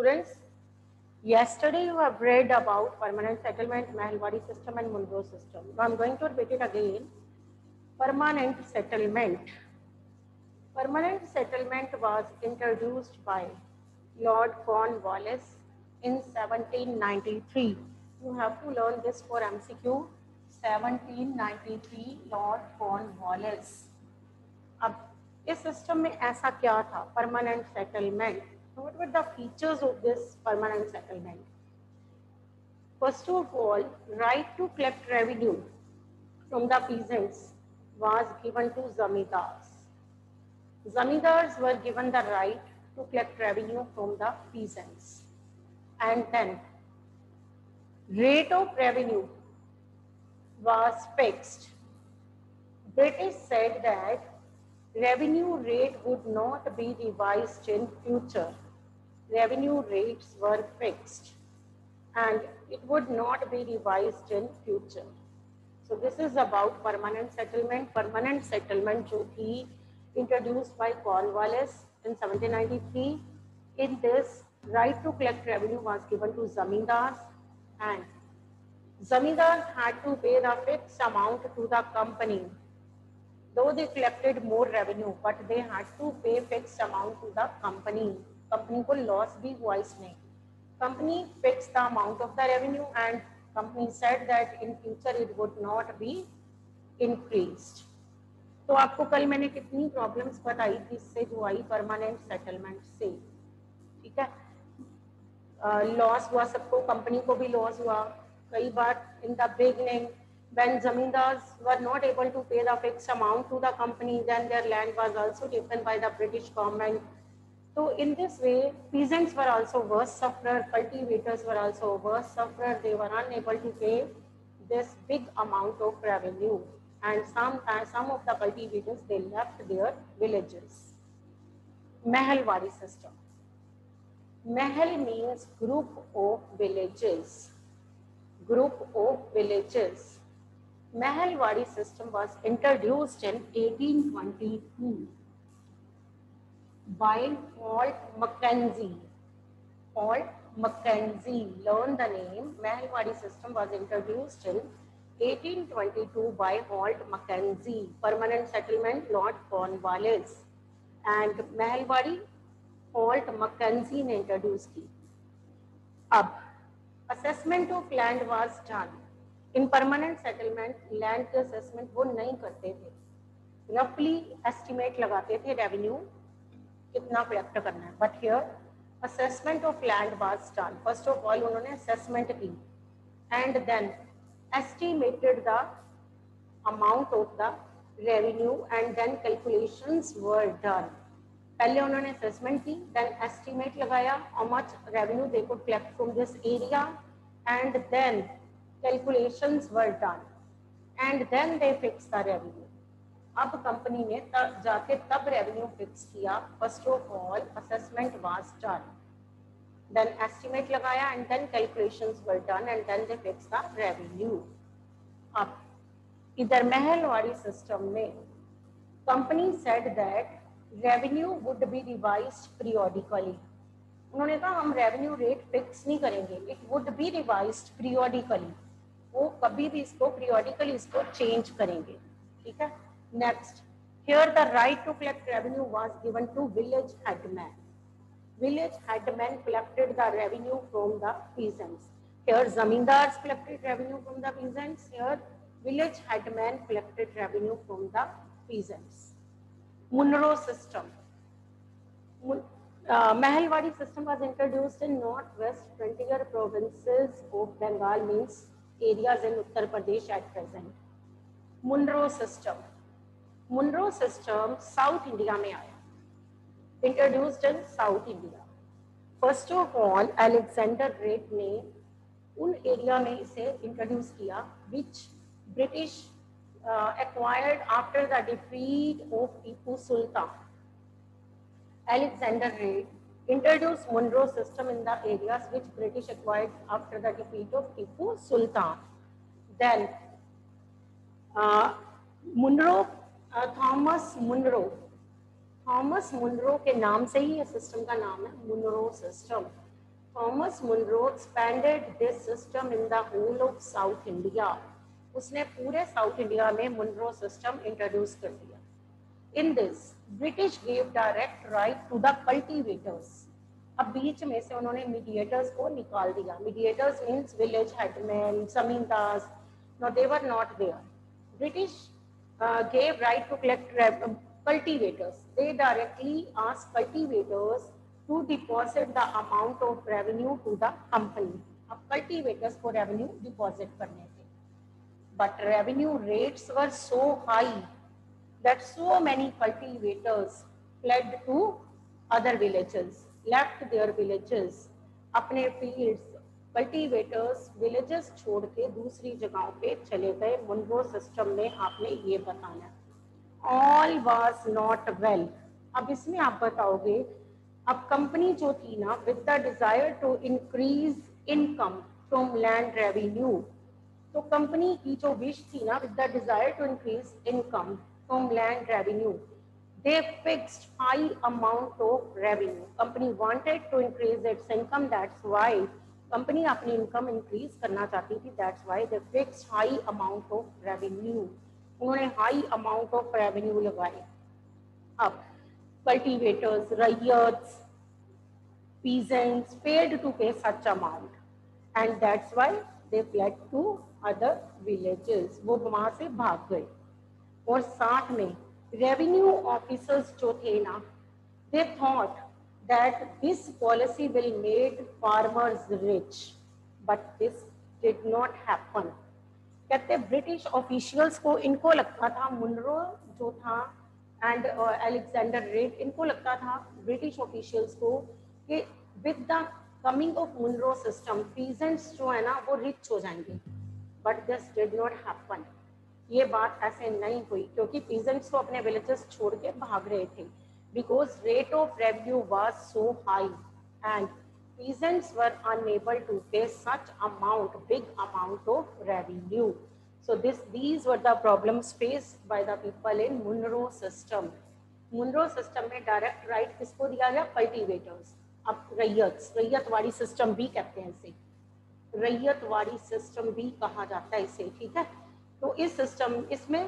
Students, yesterday you have read about permanent settlement, Mahalwadi system and Munro system. Now I'm going to repeat it again. Permanent settlement. Permanent settlement was introduced by Lord Cornwallis in 1793. You have to learn this for MCQ. 1793 Lord Cornwallis. अब इस system में ऐसा क्या था? Permanent settlement. What were the features of this permanent settlement? First of all, right to collect revenue from the peasants was given to zamindars. Zamindars were given the right to collect revenue from the peasants. And then rate of revenue was fixed. British said that revenue rate would not be revised in future. Revenue rates were fixed and it would not be revised in future. So this is about permanent settlement. Permanent settlement जो थी introduced by Cornwallis in 1793. In this, right to collect revenue was given to zamindars, and zamindars had to pay the fixed amount to the company. Though they collected more revenue, but they had to pay fixed amount to the company. Company को loss भी हुआ इसमें. Company fixed the amount of the revenue and company said that in future it would not be increased. तो आपको कल मैंने कितनी problems बताई थी इससे जो आई परमानेंट सेटलमेंट से, ठीक है. लॉस हुआ सबको, कंपनी को भी लॉस हुआ कई बार in the beginning. When zamindars were not able to pay the fixed amount to the company, then their land was also taken by the British government. So in this way, peasants were also worse sufferer, cultivators were also worse sufferer. They were unable to pay this big amount of revenue, and some of the cultivators, they left their villages. Mahalwadi system. Mahal means group of villages. Group of villages. Mahalwadi system was introduced in 1822 by Holt Mackenzie. Holt Mackenzie, learn the name. Mahalwadi system was introduced in 1822 by Holt Mackenzie. Permanent settlement, Lord Cornwallis. And Mahalwadi, Holt Mackenzie ने introduce की. अब assessment of land was done. In permanent settlement land के assessment वो नहीं करते थे, रफली estimate लगाते थे रेवेन्यू कितना कलेक्ट करना है. But here assessment of land was done. First of all उन्होंने असेसमेंट की and then estimated the amount of the revenue and then calculations were done. पहले उन्होंने असेसमेंट की, देन एस्टिमेट लगाया how much revenue they could collect from this area, and then calculations were done and then they fixed the revenue. अब company ने जाके तब revenue fix किया. First of all assessment was done, then estimate लगाया and then calculations were done and then they fix the revenue. अब इधर Mahalwari system में company said that revenue would be revised periodically. उन्होंने कहा हम रेवेन्यू रेट फिक्स नहीं करेंगे, it would be revised periodically. वो कभी भी इसको पीरियडिकली इसको चेंज करेंगे, ठीक है. Next, here the right to collect revenue was given to village headman. Village headmen collected the revenue from the peasants. Here zamindars collected revenue from the peasants. Here village headmen collected revenue from the peasants. Munro system. Mahalwadi system was introduced in northwest frontier provinces of Bengal, means areas in Uttar Pradesh at present. Munro system. Munro system South India में आया. Introduced in South India. First of all, Alexander Great ने उन area में इसे introduce किया which British acquired after the defeat of Tipu Sultan. Alexander Great introduced Munro system in the areas which British acquired after the defeat of Tipu Sultan. Then Thomas Munro के नाम से ही ये system का नाम है Munro system. Thomas Munro expanded this system in the whole of South India. उसने पूरे साउथ इंडिया में मुनरो सिस्टम इंट्रोड्यूस कर दिया। In this British gave direct right to the cultivators. अब बीच में से उन्होंने मीडिएटर्स को निकाल दिया। Mediators means village headman, zamindar, no they were not there. British gave right to collect cultivators. They directly asked cultivators to deposit the amount of revenue to the company. अब cultivators को revenue deposit करने थे, but revenue rates were so high that so many cultivators fled to other villages, left their villages, अपने fields, cultivators villages छोड़ के दूसरी जगहों पे चले गए। मुनरो सिस्टम में आपने ये बताना, ऑल वाज नॉट वेल। अब इसमें आप बताओगे, अब कंपनी जो थी ना, with the desire to increase income from land revenue, तो कंपनी की जो विश थी ना, with the desire to increase income from land revenue, they fixed high amount of revenue. Company wanted to increase its income, that's why company अपनी income increase करना चाहती थी, that's why they fixed high amount of revenue. उन्होंने high amount of revenue लगाए। अब cultivators, ryots, peasants paid to pay such amount and that's why they fled to other villages. वो वहां से भाग गए। और साथ में रेवेन्यू ऑफिसर्स जो थे ना, they thought that this policy will make farmers rich, but this did not happen. कहते ब्रिटिश ऑफिशियल्स को, इनको लगता था, मुनरो जो था एंड अलेक्जेंडर रेड, इनको लगता था ब्रिटिश ऑफिशियल्स को कि with the coming of Munro system peasants जो है ना वो रिच हो जाएंगे, but this did not happen. ये बात ऐसे नहीं हुई, क्योंकि पीजेंट्स को अपने विलेजेस छोड़ के भाग रहे थे, because rate of revenue was so high and peasants were unable to pay such big amount of revenue. So these were the problems faced by the people in Munro system. Munro system में direct right किसको दिया गया? Cultivators. अब ryotwari system भी कहते हैं इसे, ryotwari system भी कहा जाता है इसे, ठीक है। तो इस सिस्टम, इसमें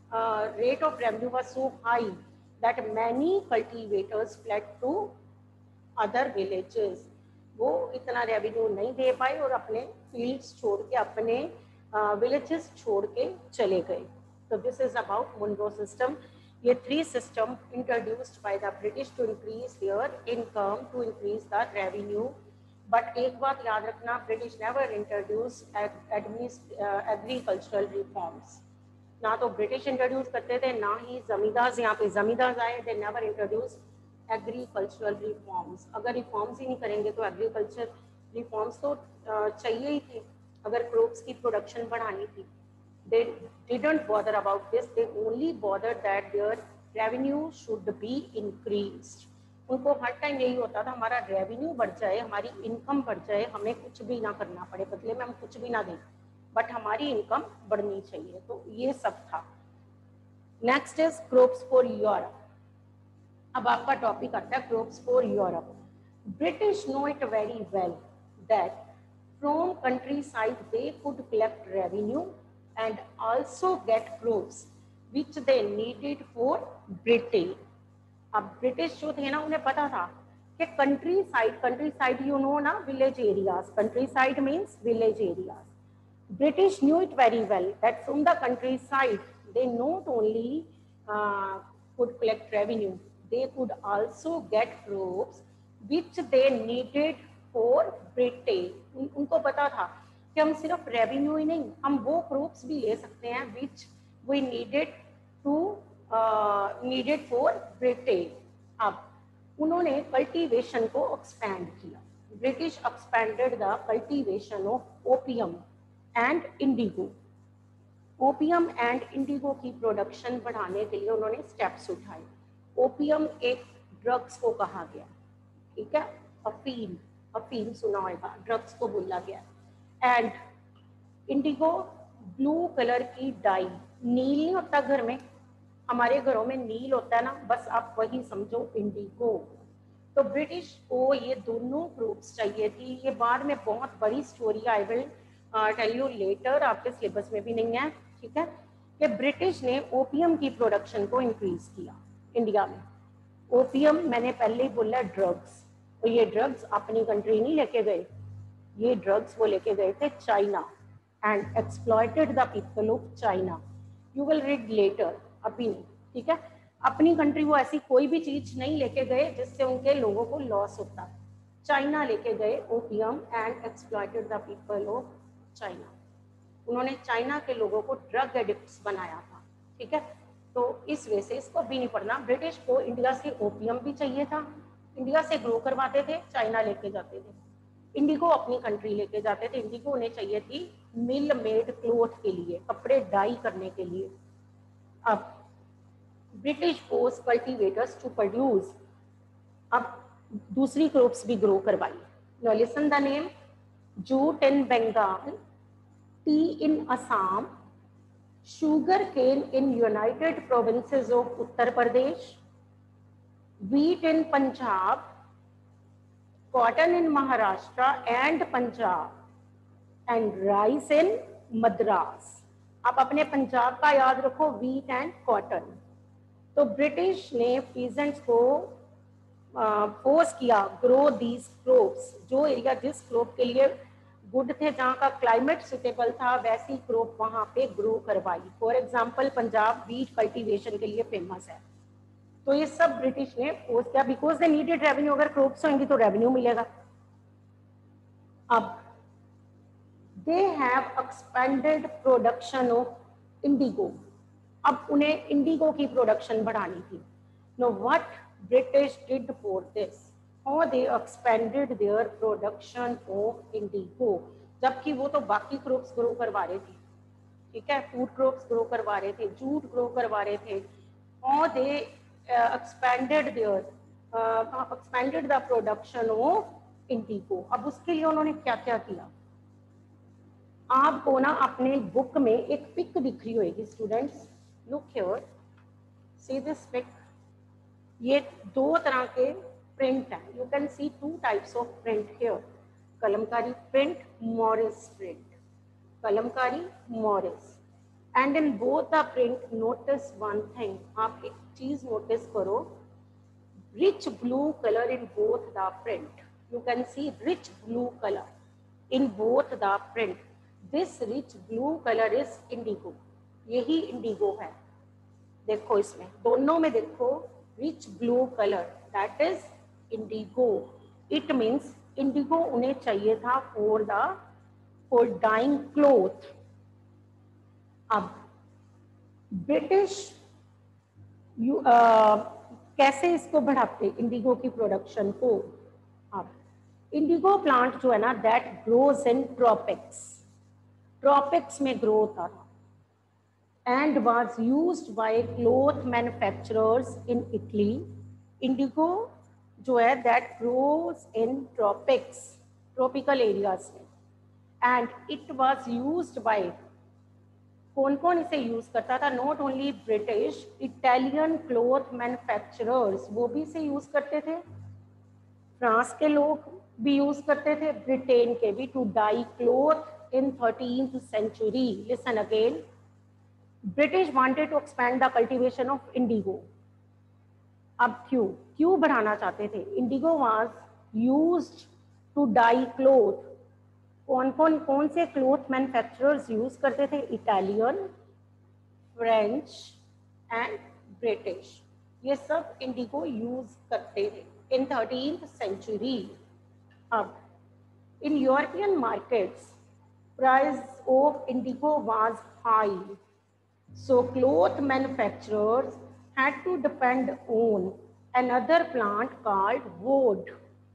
rate of revenue was so high that many cultivators fled to other villages. वो इतना रेवेन्यू नहीं दे पाए और अपने फील्ड्स छोड़ के, अपने विलेजेस छोड़ के चले गए। तो this is about Munro system. ये 3 system introduced by the British to increase their income, to increase the revenue. But एक बात याद रखना, British never introduce agricultural reforms. ना तो ब्रिटिश इंट्रोड्यूस करते थे, ना ही जमींदार यहाँ पे जमींदार आए। They never introduce agricultural reforms. अगर रिफॉर्म्स ही नहीं करेंगे तो एग्रीकल्चर रिफॉर्म्स तो चाहिए ही थे अगर क्रॉप्स की प्रोडक्शन बढ़ानी थी। They didn't bother about this, they only bother that their revenue should be increased. उनको हर टाइम यही होता था, हमारा रेवेन्यू बढ़ जाए, हमारी इनकम बढ़ जाए, हमें कुछ भी ना करना पड़े, बदले में हम कुछ भी ना दें, बट हमारी इनकम बढ़नी चाहिए। तो ये सब था। Next is crops for Europe. अब आपका टॉपिक आता है crops for Europe. British know it very well that from countryside they could collect revenue and also get crops which they needed for Britain. अब British जो थे ना, उन्हें पता था कि कंट्री साइड यू नो ना, village areas, countryside means village areas. British knew it very well that from the countryside they not only could collect revenue, they could also get crops which they needed for Britain. उनको पता था कि हम सिर्फ revenue ही नहीं, हम वो crops भी ले सकते हैं which we needed for Britain. अब उन्होंने कल्टीवेशन को एक्सपैंड किया। British expanded the cultivation of opium and indigo. Opium and indigo की प्रोडक्शन बढ़ाने के लिए उन्होंने स्टेप्स उठाए। ओपियम एक ड्रग्स को कहा गया, ठीक है, अफीम सुना होगा, ड्रग्स को बोला गया। एंड इंडिगो ब्लू कलर की डाई, नील नहीं होता घर में, हमारे घरों में नील होता है ना, बस आप वही समझो इंडिगो। तो ब्रिटिश को ये दोनों ग्रुप्स चाहिए थी। ये बाद में बहुत बड़ी story, I will tell you later, आपके सिलेबस में भी नहीं है, ठीक है, कि ब्रिटिश ने ओपियम की प्रोडक्शन को इंक्रीज किया इंडिया में। ओपियम मैंने पहले ही बोला ड्रग्स, तो ये ड्रग्स अपनी कंट्री नहीं लेके गए, ये ड्रग्स वो लेके गए थे China and exploited the people of China. You will read later, अभी नहीं, ठीक है। अपनी कंट्री वो ऐसी कोई भी चीज नहीं लेके गए जिससे उनके लोगों को लॉस होता। चाइना लेके गए opium and exploited the people of China. उन्होंने चाइना के लोगों को ड्रग एडिक्ट्स बनाया था, ठीक है। तो इस वजह से इसको भी नहीं पढ़ना। ब्रिटिश को इंडिया से ओपियम भी चाहिए था, इंडिया से ग्रो करवाते थे, चाइना लेके जाते थे। इंडिगो अपनी कंट्री लेके जाते थे। इंडिगो उन्हें चाहिए थी मिल मेड क्लोथ के लिए, कपड़े डाई करने के लिए। अब British force cultivators to produce, अब दूसरी क्रॉप्स भी ग्रो करवाई। Now listen the name, jute in Bengal, tea in Assam, sugar cane in United Provinces of Uttar Pradesh, wheat in Punjab, cotton in Maharashtra and Punjab, and rice in Madras. आप अपने पंजाब का याद रखो, wheat and cotton. तो British ने peasants को force किया grow these crops, जो एरिया जिस क्रोप के लिए गुड थे, जहाँ का क्लाइमेट सुटेबल था, वैसी क्रोप वहाँ पे ग्रो करवाई। For example Punjab wheat cultivation के लिए फेमस है। तो ये सब ब्रिटिश ने फोर्स किया बिकॉज दे नीडेड रेवेन्यू। अगर क्रोप्स होंगी तो रेवेन्यू मिलेगा। अब they have expanded production of indigo, अब उन्हें इंडिगो की प्रोडक्शन बढ़ानी थी। Know what British did for this, how they expanded their production of indigo, जबकि वो तो बाकी क्रॉप्स ग्रो करवा रहे थे, ठीक है, फूड क्रॉप्स ग्रो करवा रहे थे, जूट ग्रो करवा रहे थे। how they expanded the production of indigo। अब उसके लिए उन्होंने क्या क्या किया, आपको ना अपने बुक में एक पिक दिख रही होगी students, look here, see this pic. ये दो तरह के प्रिंट है, you can see two types of print here, Kalamkari print, Morris print, Kalamkari Morris. And in both the print notice one thing, आप एक चीज नोटिस करो, rich blue colour in both the print, you can see rich blue colour in both the print. This rich blue colour is indigo, यही indigo है। देखो इसमें दोनों में देखो, rich blue colour, that is indigo. It means indigo उन्हें चाहिए था फॉर डाइंग क्लोथ। अब ब्रिटिश कैसे इसको बढ़ाते इंडिगो की प्रोडक्शन को। अब इंडिगो प्लांट जो है ना, that grows in tropics, tropics में ग्रो होता था, and was used by cloth manufacturers in Italy. Indigo जो है that grows in tropics, tropical areas में, and it was used by, कौन कौन इसे यूज करता था, not only British, Italian cloth manufacturers वो भी इसे यूज करते थे, फ्रांस के लोग भी यूज करते थे, ब्रिटेन के भी, to dye cloth in 13th century। Listen again, British wanted to expand the cultivation of indigo. अब क्यों बढ़ाना चाहते थे, indigo was used to dye cloth. कौन से क्लोथ मैन्युफैक्चरर्स यूज करते थे, इटालियन, फ्रेंच एंड ब्रिटिश, ये सब इंडिगो यूज करते थे इन 13th century। अब in European markets price of indigo was high, so cloth manufacturers had to depend on another plant called woad,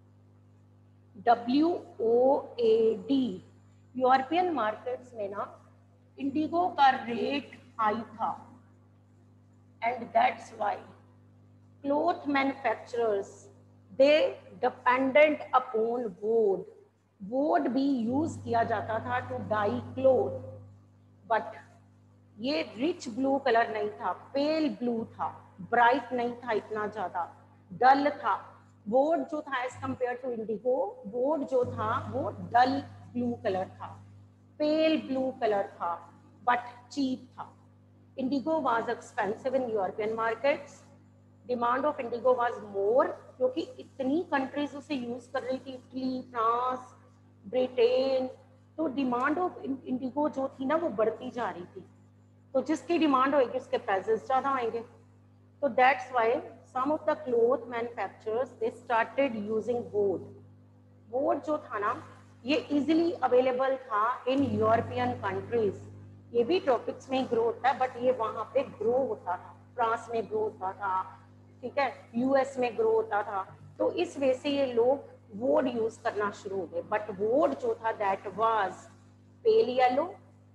WOAD। European markets में ना indigo का rate high था, and that's why cloth manufacturers they depended upon woad। wood भी use किया जाता था to dye cloth, but ये rich blue colour नहीं था, पेल ब्लू था, ब्राइट नहीं था, इतना ज्यादा डल था। वोड जो था एज कंपेयर टू इंडिगो, वोड जो था वो डल ब्लू कलर था, पेल ब्लू कलर था, बट चीप था. Indigo was expensive in European markets. Demand of indigo was more, क्योंकि इतनी कंट्रीज उसे यूज कर रही थी, इटली, फ्रांस, ब्रिटेन. तो डिमांड ऑफ इंडिगो जो थी ना वो बढ़ती जा रही थी. तो जिसकी डिमांड होगी उसके प्राइसेस ज़्यादा आएंगे. तो that's why some of the cloth manufacturers they started using woad. Woad जो था ना ये इजीली अवेलेबल था इन यूरोपियन कंट्रीज. ये भी ट्रॉपिक्स में ग्रो होता है बट ये वहाँ पे ग्रो होता था, फ्रांस में ग्रो होता था, ठीक है, यूएस में ग्रो होता था. तो इस वजह से ये लोग वुड यूज करना शुरू हो गए. बट वुड जो था दैट वाज पेल येलो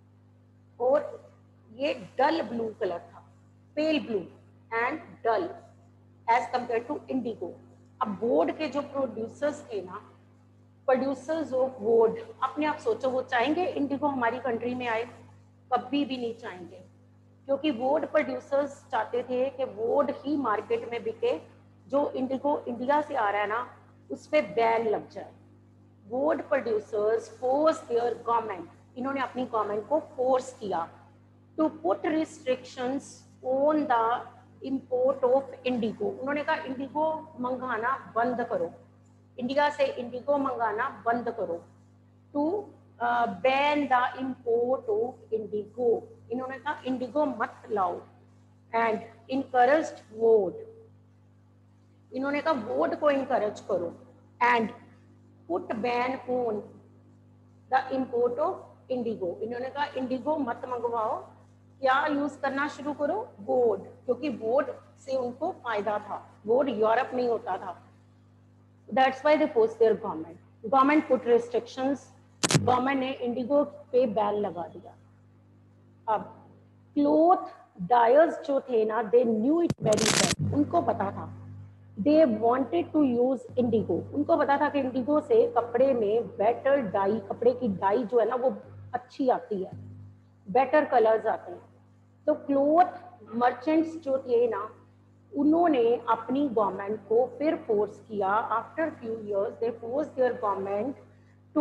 और ये डल ब्लू कलर था, pale blue and dull as compare to indigo. अब वुड के जो प्रोड्यूसर्स थे ना, प्रोड्यूसर्स ऑफ वुड, अपने आप सोचो वो चाहेंगे इंडिगो हमारी कंट्री में आए? कभी भी नहीं चाहेंगे, क्योंकि वुड प्रोड्यूसर्स चाहते थे कि वुड ही मार्केट में बिके. जो इंडिगो इंडिया से आ रहा है ना उस पर बैन लग जाए. Woad producers force their government, इन्होंने अपनी गवर्नमेंट को फोर्स किया to put restrictions on the import of indigo. उन्होंने कहा इंडिगो मंगाना बंद करो, इंडिया से इंडिगो मंगाना बंद करो. To ban the import of indigo, इन्होंने कहा इंडिगो मत लाओ. एंड इनकरेज्ड वुड, इन्होंने कहा वुड को इनकरेज करो. And put ban on the import of indigo, इन्होंने कहा इंडिगो मत मंगवाओ, क्या यूज करना शुरू करो? वुड, क्योंकि वुड से उनको फायदा था, वुड यूरोप नहीं होता था. That's why they force their government. Government put restrictions, government ने इंडिगो पे बैन लगा दिया. अब क्लोथ डायर्स जो थे ना they knew it very well, उनको पता था. They wanted to use indigo, उनको पता था कि इंडिगो से कपड़े में बेटर डाई, कपड़े की डाई जो है ना वो अच्छी आती है, बेटर कलर्स आते हैं. तो क्लोथ मर्चेंट्स जो थे ना उन्होंने अपनी गवर्नमेंट को फिर फोर्स किया. After few years they force their government to,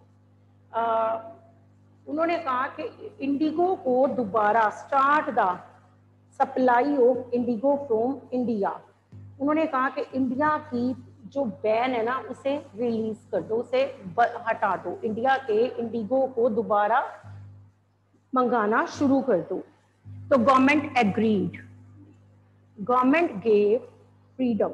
उन्होंने कहा कि इंडिगो को दोबारा start the supply of indigo from India. उन्होंने कहा कि इंडिया की जो बैन है ना उसे रिलीज कर दो, उसे हटा दो, इंडिया के इंडिगो को दोबारा मंगाना शुरू कर दो. तो government agreed, government gave freedom.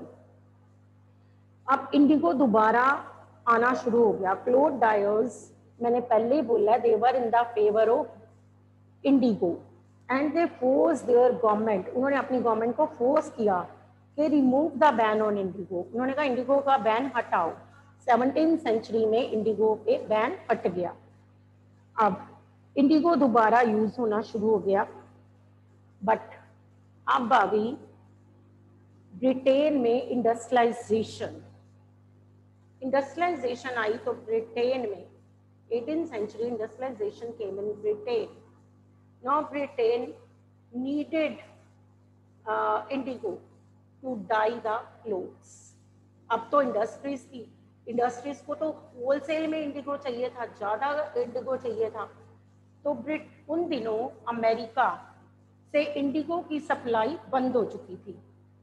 अब इंडिगो दोबारा आना शुरू हो गया. क्लोथ डायर्स, मैंने पहले ही बोला they were in the favour of indigo and they force their government, उन्होंने अपनी गवर्नमेंट को फोर्स किया कि remove the ban on indigo. उन्होंने कहा इंडिगो का बैन हटाओ. 17वीं सेंचुरी में इंडिगो पे बैन हट गया. अब इंडिगो दोबारा यूज होना शुरू हो गया. बट अब आ गई ब्रिटेन में इंडस्ट्रियलाइजेशन. इंडस्ट्रियलाइजेशन आई तो ब्रिटेन में 18th century industrialization came in Britain. Now Britain needed indigo to dye the clothes. अब तो इंडस्ट्रीज थी, इंडस्ट्रीज को तो होलसेल में इंडिगो चाहिए था, ज़्यादा इंडिगो चाहिए था. तो उन दिनों अमेरिका से इंडिगो की सप्लाई बंद हो चुकी थी.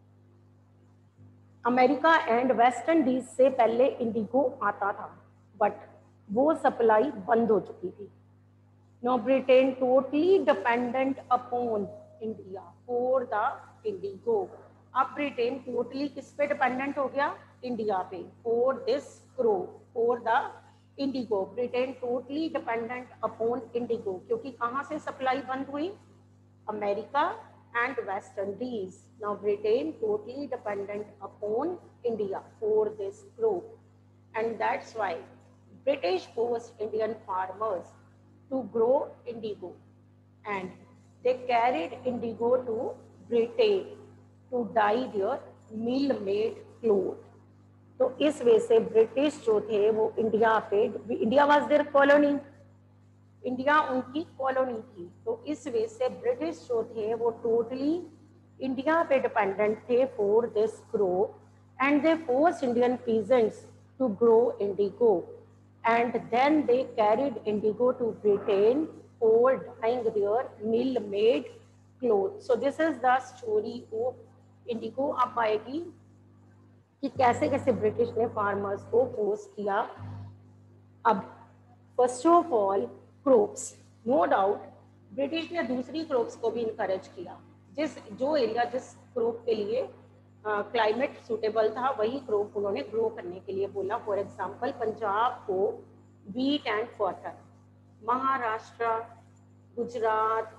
अमेरिका एंड वेस्ट इंडीज से पहले इंडिगो आता था बट वो सप्लाई बंद हो चुकी थी. No Britain totally dependent upon India for the indigo. अब ब्रिटेन टोटली किस पे डिपेंडेंट हो गया? इंडिया पे. For this crop, for the indigo Britain totally dependent upon indigo. क्योंकि कहाँ से सप्लाई बंद हुई? America and West Indies. Now Britain totally dependent upon India for this growth, and that's why British forced Indian farmers to grow indigo, and they carried indigo to Britain to dye their mill-made clothes. तो इस वजह से British जो थे वो India पे, India was their colony, India उनकी colony थी. तो इस वजह से ब्रिटिश जो थे वो टोटली इंडिया पे डिपेंडेंट थे for this growth. and they forced Indian peasants to grow indigo, and then they carried indigo to Britain for dyeing their mill-made clothes. So this is the story of indigo. आप आएगी कि कैसे कैसे British ने farmers को force किया. अब first of all crops, no doubt British ने दूसरी क्रॉप्स को भी इनकरेज किया. जो एरिया जिस क्रॉप के लिए क्लाइमेट सूटेबल था वही क्रॉप उन्होंने ग्रो करने के लिए बोला. फॉर एग्जांपल पंजाब को wheat and cotton, Maharashtra, Gujarat,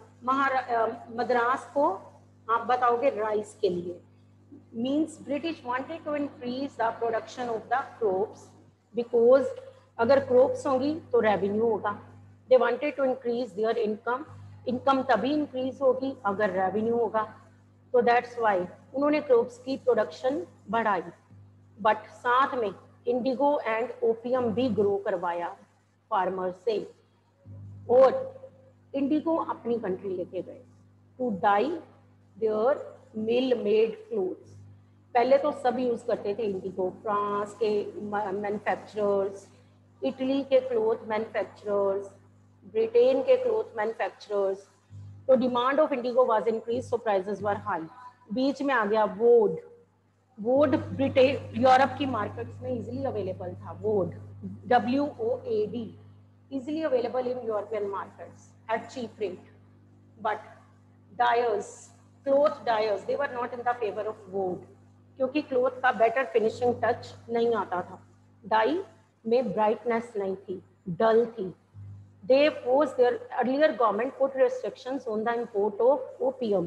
Madras को आप बताओगे राइस के लिए. Means British wanted to increase the production of the crops because अगर क्रॉप्स होंगी तो रेवेन्यू होगा. They wanted to increase their income. Income तभी इंक्रीज होगी अगर रेवेन्यू होगा. तो दैट्स वाई उन्होंने क्रॉप्स की प्रोडक्शन बढ़ाई. बट साथ में इंडिगो एंड ओपियम भी ग्रो करवाया फार्मर से. और इंडिगो अपनी कंट्री लेके गए to dye their mill made clothes. पहले तो सब यूज करते थे इंडिगो. फ्रांस के मैन्युफैक्चरर्स, इटली के क्लोथ मैन्युफैक्चरर्स, ब्रिटेन के क्लोथ मैन्युफैक्चरर्स. तो demand of indigo was increase, so prices were high. बीच में आ गया वोड. वोड ब्रिटेन यूरोप की मार्केट्स में इजीली अवेलेबल था. वोड, WOAD, easily available in European markets at cheap rate. But dyers, cloth dyers, they were not in the favor of wood क्योंकि cloth का बेटर फिनिशिंग टच नहीं आता था. Die में ब्राइटनेस नहीं थी, डल थी. They forced their earlier government put restrictions on the import of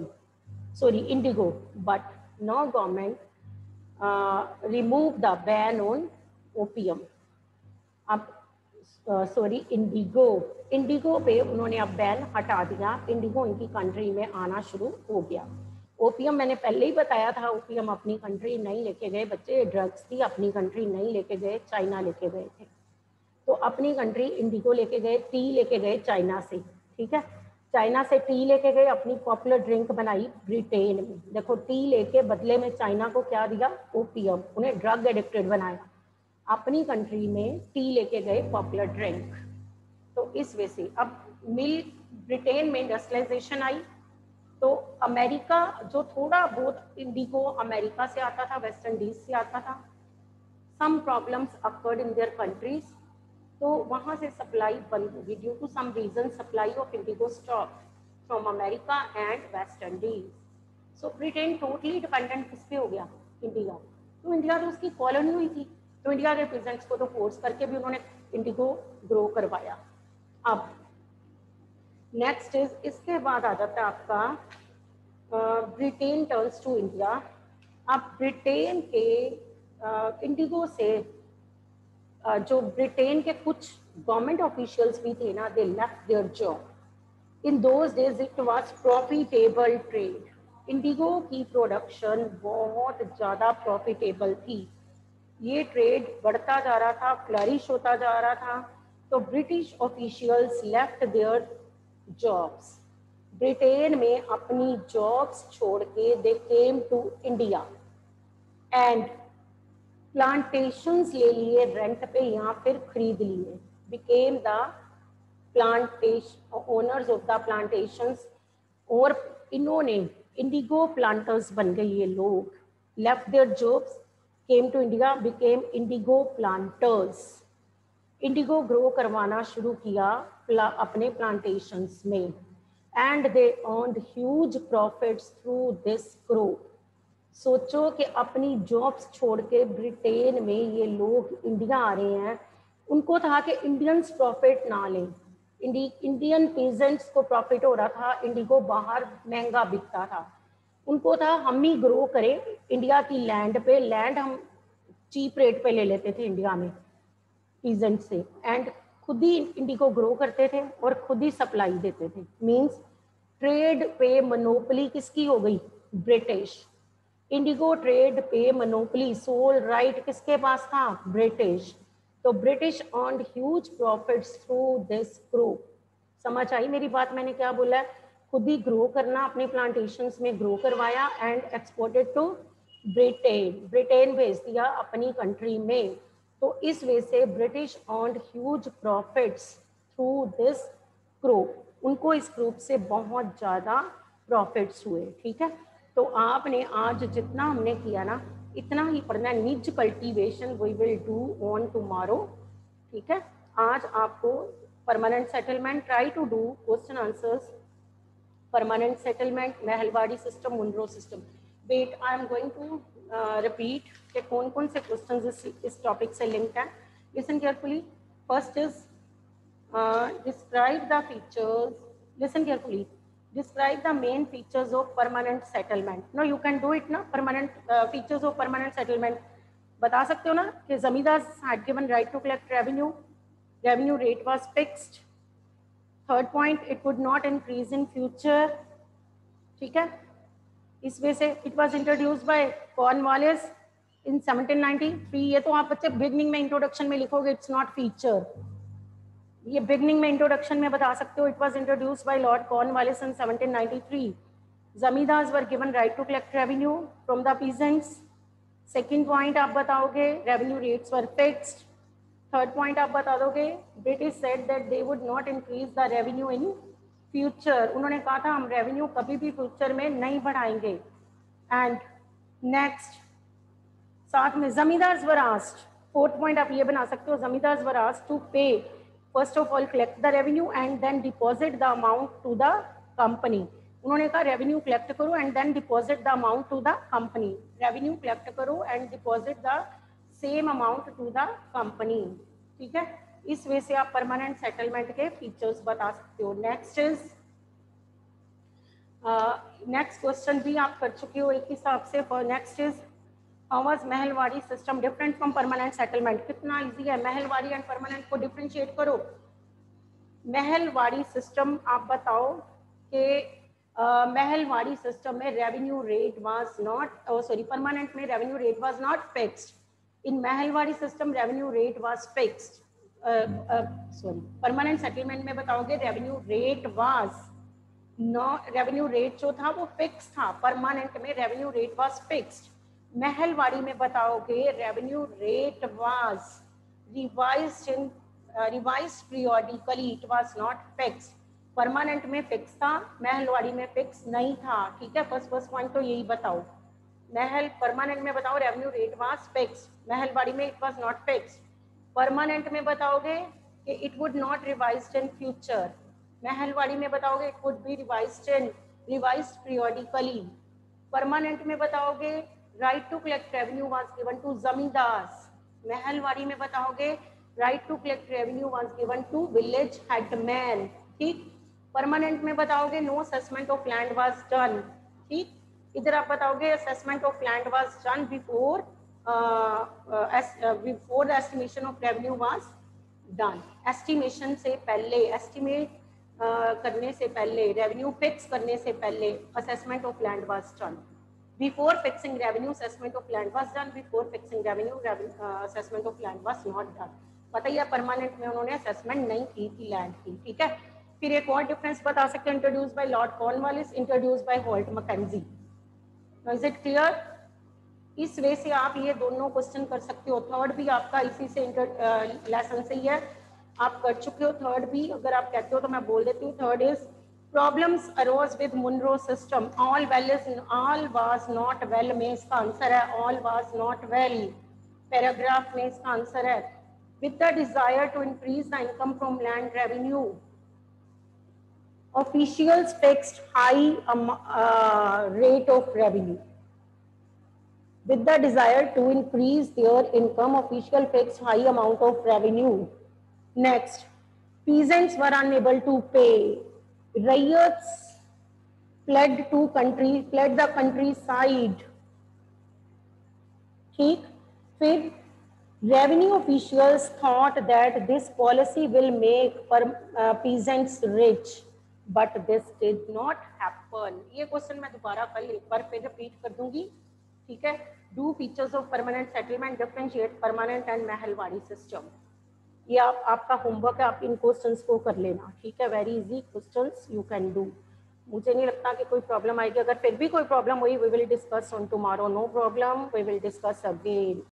indigo, but now government removed the ban on opium. अब इंडिगो पे उन्होंने अब बैन हटा दिया. इंडिगो इनकी कंट्री में आना शुरू हो गया. ओपियम मैंने पहले ही बताया था, ओपियम अपनी कंट्री नहीं लेके गए बच्चे. ड्रग्स थी, अपनी कंट्री नहीं लेके गए, चाइना लेके गए थे. तो अपनी कंट्री इंडिगो लेके गए. टी लेके गए चाइना से. ठीक है, चाइना से टी लेके गए, अपनी पॉपुलर ड्रिंक बनाई ब्रिटेन में. देखो टी लेके बदले में चाइना को क्या दिया? ओपियम. उन्हें ड्रग एडिक्टेड बनाया. अपनी कंट्री में टी लेके गए, पॉपुलर ड्रिंक. तो इस वजह से अब ब्रिटेन में इंडस्ट्रियलाइजेशन आई. तो अमेरिका जो थोड़ा बहुत इंडिगो अमेरिका से आता था, वेस्ट इंडीज से आता था. Some problems occurred in their countries. तो वहाँ से सप्लाई बंद होगी due to some reason. Supply of indigo stop from America and West Indies. So Britain totally dependent किस पे हो गया? इंडिया. तो इंडिया तो उसकी कॉलोनी हुई थी, तो इंडिया के प्रेजेंट्स को तो फोर्स करके भी उन्होंने इंडिगो ग्रो करवाया. अब नेक्स्ट इज, इसके बाद आ जाता है आपका ब्रिटेन टर्न्स टू इंडिया. अब ब्रिटेन के इंडिगो से जो ब्रिटेन के कुछ गवर्नमेंट ऑफिशियल्स भी थे ना, they left their job. In those days it was profitable trade. Indigo की प्रोडक्शन बहुत ज़्यादा प्रॉफिटेबल थी. ये ट्रेड बढ़ता जा रहा था, फ्लरिश होता जा रहा था. तो British officials left their jobs. Britain में अपनी जॉब्स छोड़ के they came to India and plantations ले लिए रेंट पे या फिर खरीद लिए. Became the plantation owners of the plantations. और इन्होंने इंडिगो प्लांटर्स बन गए ये लोग. Left their jobs, came to India, became indigo planters. Indigo grow करवाना शुरू किया अपने प्लांटेशंस में. And they earned huge profits through this crop. सोचो कि अपनी जॉब्स छोड़ के ब्रिटेन में ये लोग इंडिया आ रहे हैं. उनको था कि इंडियंस प्रॉफिट ना लें. इंडियन पीजेंट्स को प्रॉफिट हो रहा था, इंडिगो बाहर महंगा बिकता था. उनको था हम ही ग्रो करें इंडिया की लैंड पे. लैंड हम चीप रेट पे ले लेते थे इंडिया में पीजेंट से, एंड खुद ही इंडिगो ग्रो करते थे और खुद ही सप्लाई देते थे. मींस ट्रेड पे मोनोपोली किसकी हो गई? ब्रिटिश. इंडिगो ट्रेड पे मोनोपोली, सोल राइट किसके पास था? ब्रिटिश. तो British earned huge profits through this crop. समझ आई मेरी बात? मैंने क्या बोला है? खुद ही ग्रो करना, अपने प्लांटेशंस में ग्रो करवाया एंड एक्सपोर्टेड टू ब्रिटेन भेज दिया अपनी कंट्री में। तो इस वजह से British earned huge profits through this crop, उनको इस ग्रुप से बहुत ज़्यादा प्रॉफिट्स हुए। ठीक है, तो आपने आज जितना हमने किया ना इतना ही पढ़ना है। निज cultivation we will do on tomorrow. ठीक है, आज आपको permanent settlement, try to do question answers, permanent settlement, Mahalwari system, Munro system. Wait, I am going to repeat कि कौन कौन से क्वेश्चन इस टॉपिक से लिंक्ड हैं। Listen carefully. First is describe the features, listen carefully, describe the main features of permanent settlement. No, you can do it na, permanent features of permanent settlement बता सकते हो ना कि जमींदार had given right to collect revenue, revenue rate was fixed. Third point, it would not increase in future. ठीक है, इस वजह से it was introduced by Cornwallis in 1793. ये तो आप बच्चे बिगनिंग में इंट्रोडक्शन में लिखोगे, इट्स नॉट फीचर, ये बिगनिंग में इंट्रोडक्शन में बता सकते हो। It was introduced by Lord Cornwallis in 1793. Zamindars were given right to collect revenue from the peasants. Second point आप बताओगे revenue rates were fixed. Third point आप बता दोगे British said that they would not increase the revenue in future, उन्होंने कहा था हम revenue कभी भी फ्यूचर में नहीं बढ़ाएंगे। एंड नेक्स्ट साथ में zamindars were asked, fourth point आप ये बना सकते हो, zamindars were asked to pay first of all collect the revenue and then deposit the amount to the company. उन्होंने कहा रेवेन्यू कलेक्ट करो and then deposit the amount to the company, revenue collect करो and deposit the same amount to the company. ठीक है, इस वजह से आप परमानेंट सेटलमेंट के फीचर्स बता सकते हो। नेक्स्ट इज नेक्स्ट क्वेश्चन भी आप कर चुके हो एक हिसाब से। Next is how was Mahalwari system different from permanent settlement. कितना इजी है, महलवाड़ी एंड परमानेंट को डिफरेंशिएट करो। महलवाड़ी सिस्टम आप बताओ कि महलवाड़ी सिस्टम में revenue rate was not, sorry permanent में revenue rate was not fixed. In Mahalwari system revenue rate was fixed. Sorry permanent settlement में बताओगे revenue rate was not, revenue rate जो था वो फिक्स था, परमानेंट में revenue rate was fixed. Mahalwari में बताओगे revenue rate was revised in revised periodically, it was not fixed. Permanent में फिक्स था, महलवाड़ी में फिक्स नहीं था। ठीक है, फर्स्ट पॉइंट तो यही बताओ। महल परमानेंट में बताओ revenue rate was fixed, Mahalwari में it was not fixed. Permanent में बताओगे कि it would not revised in future, Mahalwari में बताओगे it would be revised periodically. Permanent में बताओगे right to collect revenue was given to zamindars, Mahalwari में बताओगे right to collect revenue was given to village headman. ठीक, परमानेंट में बताओगे no assessment of land was done. ठीक, इधर आप बताओगे assessment of land was done before before the estimation of revenue was done. Estimation से पहले, एस्टिमेट करने से पहले, रेवेन्यू फिक्स करने से पहले assessment of land was done. Before fixing revenue, assessment of land was done. Before fixing revenue, assessment of land was not done. पता ही है परमानेंट में उन्होंने असेसमेंट नहीं की थी लैंड की। ठीक है, फिर एक और डिफरेंस बता सकते हैं, introduce by Lord Cornwallis, introduce by Holt Mackenzie. Is it clear? इस वे से आप ये दोनों क्वेश्चन कर सकते हो। थर्ड भी आपका इसी से लेसन से ही है, आप कर चुके हो। थर्ड भी अगर आप कहते हो तो मैं बोल देती हूँ। Third is problems arose with Munro system, all well is all was not well में इसका आंसर है all was not well. Paragraph में इसका आंसर है with the desire to increase the income from land revenue, officials fixed high rate of revenue. With the desire to increase their income, officials fixed high amount of revenue. Next, peasants were unable to pay. Riots fled the countryside. ठीक, फिर revenue officials thought that this policy will make peasants rich. But this did not happen. ये question मैं दोबारा कल एक बार फिर repeat कर दूंगी। ठीक है, do features of permanent settlement, differentiate permanent and Mahalwari system. ये आपका होमवर्क है, आप इन क्वेश्चंस को कर लेना। ठीक है, very easy questions you can do. मुझे नहीं लगता कि कोई प्रॉब्लम आएगी. अगर फिर भी कोई प्रॉब्लम हुई, we will discuss on tomorrow. No problem. We will discuss again.